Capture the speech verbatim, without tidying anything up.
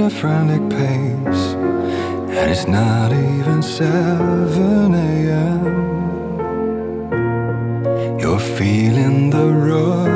a frantic pace, and it's not even seven a m You're feeling the rush